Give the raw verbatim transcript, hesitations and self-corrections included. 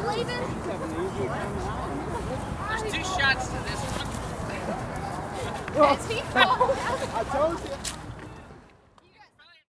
leaving? There's two shots to this one. Is he cold? I told you.